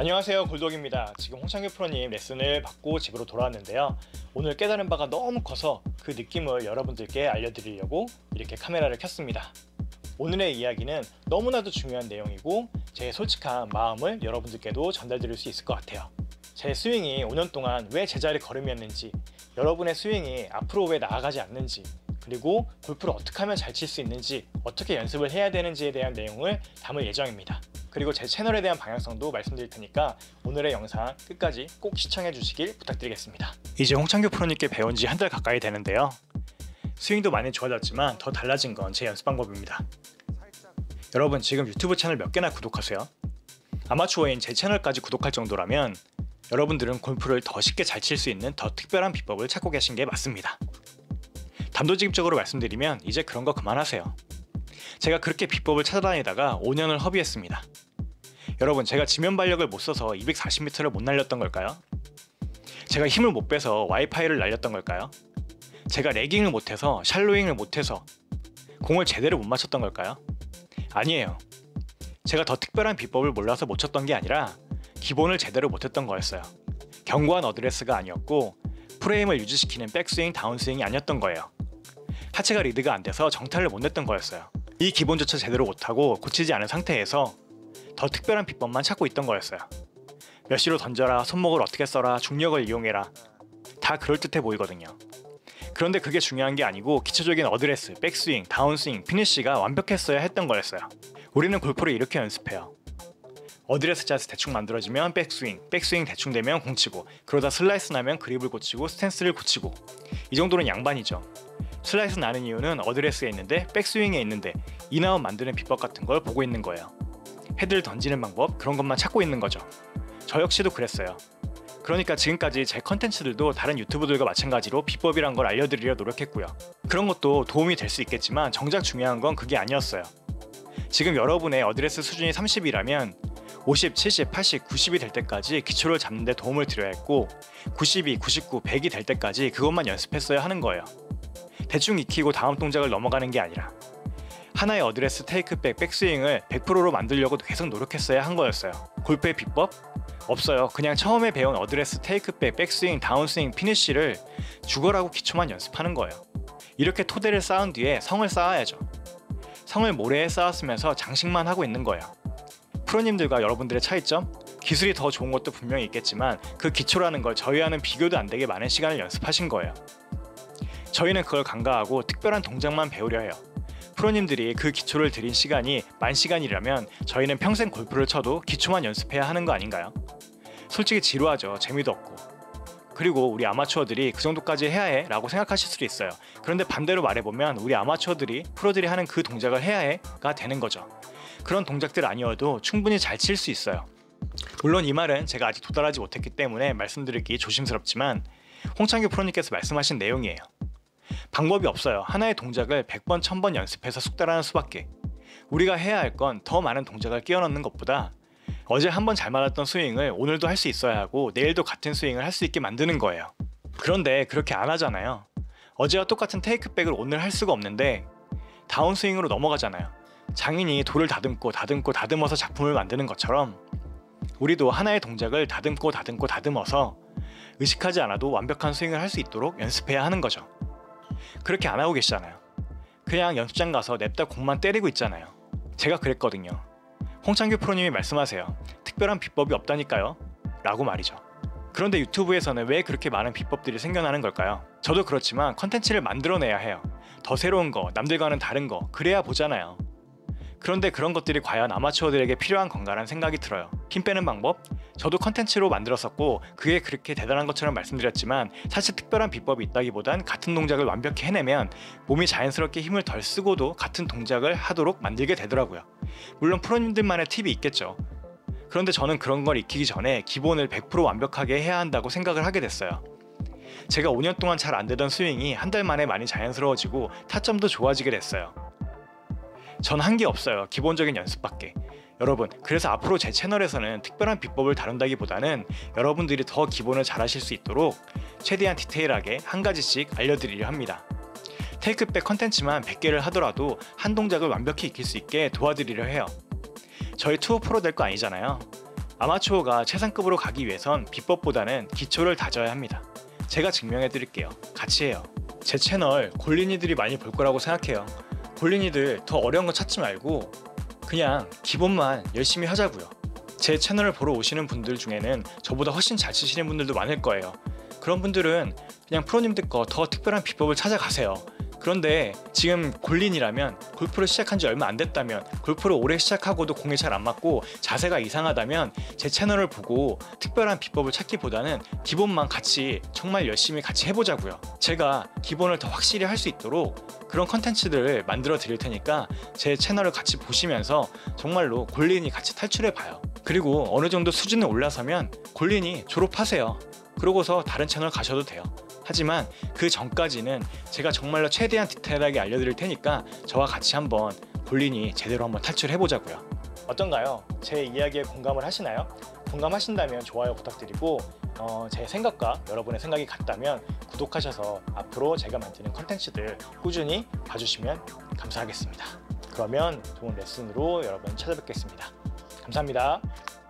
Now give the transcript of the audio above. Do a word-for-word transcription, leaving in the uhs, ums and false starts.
안녕하세요, 골독입니다. 지금 홍창규 프로님 레슨을 받고 집으로 돌아왔는데요. 오늘 깨달은 바가 너무 커서 그 느낌을 여러분들께 알려드리려고 이렇게 카메라를 켰습니다. 오늘의 이야기는 너무나도 중요한 내용이고 제 솔직한 마음을 여러분들께도 전달드릴 수 있을 것 같아요. 제 스윙이 오 년 동안 왜 제자리 걸음이었는지, 여러분의 스윙이 앞으로 왜 나아가지 않는지, 그리고 골프를 어떻게 하면 잘 칠 수 있는지, 어떻게 연습을 해야 되는지에 대한 내용을 담을 예정입니다. 그리고 제 채널에 대한 방향성도 말씀드릴 테니까 오늘의 영상 끝까지 꼭 시청해 주시길 부탁드리겠습니다. 이제 홍창규 프로님께 배운 지 한 달 가까이 되는데요. 스윙도 많이 좋아졌지만 더 달라진 건 제 연습 방법입니다. 여러분, 지금 유튜브 채널 몇 개나 구독하세요? 아마추어인 제 채널까지 구독할 정도라면 여러분들은 골프를 더 쉽게 잘 칠 수 있는 더 특별한 비법을 찾고 계신 게 맞습니다. 단도직입적으로 말씀드리면 이제 그런 거 그만하세요. 제가 그렇게 비법을 찾아다니다가 오 년을 허비했습니다. 여러분, 제가 지면 발력을 못 써서 이백사십 미터를 못 날렸던 걸까요? 제가 힘을 못 빼서 와이파이를 날렸던 걸까요? 제가 레깅을 못해서 샬로잉을 못해서 공을 제대로 못 맞췄던 걸까요? 아니에요. 제가 더 특별한 비법을 몰라서 못 쳤던 게 아니라 기본을 제대로 못했던 거였어요. 견고한 어드레스가 아니었고 프레임을 유지시키는 백스윙, 다운스윙이 아니었던 거예요. 하체가 리드가 안 돼서 정타를 못 냈던 거였어요. 이 기본조차 제대로 못하고 고치지 않은 상태에서 더 특별한 비법만 찾고 있던 거였어요. 몇 시로 던져라, 손목을 어떻게 써라, 중력을 이용해라, 다 그럴듯해 보이거든요. 그런데 그게 중요한 게 아니고 기초적인 어드레스, 백스윙, 다운스윙, 피니쉬가 완벽했어야 했던 거였어요. 우리는 골프를 이렇게 연습해요. 어드레스 샷이 대충 만들어지면 백스윙, 백스윙 대충 되면 공치고, 그러다 슬라이스 나면 그립을 고치고 스탠스를 고치고, 이 정도는 양반이죠. 슬라이스 나는 이유는 어드레스에 있는데 백스윙에 있는데 인아웃 만드는 비법 같은 걸 보고 있는 거예요. 헤드를 던지는 방법, 그런 것만 찾고 있는 거죠. 저 역시도 그랬어요. 그러니까 지금까지 제 컨텐츠들도 다른 유튜브들과 마찬가지로 비법이란 걸 알려드리려 노력했고요. 그런 것도 도움이 될 수 있겠지만 정작 중요한 건 그게 아니었어요. 지금 여러분의 어드레스 수준이 삼십이라면 오십, 칠십, 팔십, 구십이 될 때까지 기초를 잡는 데 도움을 드려야 했고, 구십이, 구십구, 백이 될 때까지 그것만 연습했어야 하는 거예요. 대충 익히고 다음 동작을 넘어가는 게 아니라 하나의 어드레스, 테이크백, 백스윙을 백 퍼센트로 만들려고 계속 노력했어야 한 거였어요. 골프의 비법? 없어요. 그냥 처음에 배운 어드레스, 테이크백, 백스윙, 다운스윙, 피니쉬를 죽어라고 기초만 연습하는 거예요. 이렇게 토대를 쌓은 뒤에 성을 쌓아야죠. 성을 모래에 쌓았으면서 장식만 하고 있는 거예요. 프로님들과 여러분들의 차이점? 기술이 더 좋은 것도 분명히 있겠지만 그 기초라는 걸 저희와는 비교도 안 되게 많은 시간을 연습하신 거예요. 저희는 그걸 간과하고 특별한 동작만 배우려 해요. 프로님들이 그 기초를 들인 시간이 만 시간이라면 저희는 평생 골프를 쳐도 기초만 연습해야 하는 거 아닌가요? 솔직히 지루하죠. 재미도 없고. 그리고 우리 아마추어들이 그 정도까지 해야 해 라고 생각하실 수도 있어요. 그런데 반대로 말해보면 우리 아마추어들이 프로들이 하는 그 동작을 해야 해가 되는 거죠. 그런 동작들 아니어도 충분히 잘 칠 수 있어요. 물론 이 말은 제가 아직 도달하지 못했기 때문에 말씀드리기 조심스럽지만 홍창규 프로님께서 말씀하신 내용이에요. 방법이 없어요. 하나의 동작을 백 번, 천 번 연습해서 숙달하는 수밖에. 우리가 해야 할 건 더 많은 동작을 끼워 넣는 것보다 어제 한 번 잘 맞았던 스윙을 오늘도 할 수 있어야 하고 내일도 같은 스윙을 할 수 있게 만드는 거예요. 그런데 그렇게 안 하잖아요. 어제와 똑같은 테이크백을 오늘 할 수가 없는데 다운스윙으로 넘어가잖아요. 장인이 돌을 다듬고 다듬고 다듬어서 작품을 만드는 것처럼 우리도 하나의 동작을 다듬고 다듬고 다듬어서 의식하지 않아도 완벽한 스윙을 할 수 있도록 연습해야 하는 거죠. 그렇게 안 하고 계시잖아요. 그냥 연습장 가서 냅다 공만 때리고 있잖아요. 제가 그랬거든요. 홍창규 프로님이 말씀하세요. 특별한 비법이 없다니까요 라고 말이죠. 그런데 유튜브에서는 왜 그렇게 많은 비법들이 생겨나는 걸까요? 저도 그렇지만 컨텐츠를 만들어내야 해요. 더 새로운 거, 남들과는 다른 거, 그래야 보잖아요. 그런데 그런 것들이 과연 아마추어들에게 필요한 건가라는 생각이 들어요. 힘 빼는 방법? 저도 컨텐츠로 만들었었고 그게 그렇게 대단한 것처럼 말씀드렸지만 사실 특별한 비법이 있다기보단 같은 동작을 완벽히 해내면 몸이 자연스럽게 힘을 덜 쓰고도 같은 동작을 하도록 만들게 되더라고요. 물론 프로님들만의 팁이 있겠죠. 그런데 저는 그런 걸 익히기 전에 기본을 백 퍼센트 완벽하게 해야 한다고 생각을 하게 됐어요. 제가 오 년 동안 잘 안되던 스윙이 한 달 만에 많이 자연스러워지고 타점도 좋아지게 됐어요. 전 한 게 없어요. 기본적인 연습밖에. 여러분, 그래서 앞으로 제 채널에서는 특별한 비법을 다룬다기보다는 여러분들이 더 기본을 잘 하실 수 있도록 최대한 디테일하게 한 가지씩 알려드리려 합니다. 테이크백 컨텐츠만 백 개를 하더라도 한 동작을 완벽히 익힐 수 있게 도와드리려 해요. 저희 투어 프로 될 거 아니잖아요. 아마추어가 최상급으로 가기 위해선 비법보다는 기초를 다져야 합니다. 제가 증명해 드릴게요. 같이 해요. 제 채널 골린이들이 많이 볼 거라고 생각해요. 골린이들 더 어려운 거 찾지 말고 그냥 기본만 열심히 하자고요. 제 채널을 보러 오시는 분들 중에는 저보다 훨씬 잘 치시는 분들도 많을 거예요. 그런 분들은 그냥 프로님들 거 더 특별한 비법을 찾아가세요. 그런데 지금 골린이라면, 골프를 시작한 지 얼마 안 됐다면, 골프를 오래 시작하고도 공이 잘 안 맞고 자세가 이상하다면 제 채널을 보고 특별한 비법을 찾기보다는 기본만 같이 정말 열심히 같이 해보자고요. 제가 기본을 더 확실히 할 수 있도록 그런 컨텐츠들을 만들어 드릴 테니까 제 채널을 같이 보시면서 정말로 골린이 같이 탈출해 봐요. 그리고 어느 정도 수준에 올라서면 골린이 졸업하세요. 그러고서 다른 채널 가셔도 돼요. 하지만 그 전까지는 제가 정말로 최대한 디테일하게 알려드릴 테니까 저와 같이 한번 골린이 제대로 한번 탈출해 보자고요. 어떤가요? 제 이야기에 공감을 하시나요? 공감하신다면 좋아요 부탁드리고 어, 제 생각과 여러분의 생각이 같다면 구독하셔서 앞으로 제가 만드는 컨텐츠들 꾸준히 봐주시면 감사하겠습니다. 그러면 좋은 레슨으로 여러분 찾아뵙겠습니다. 감사합니다.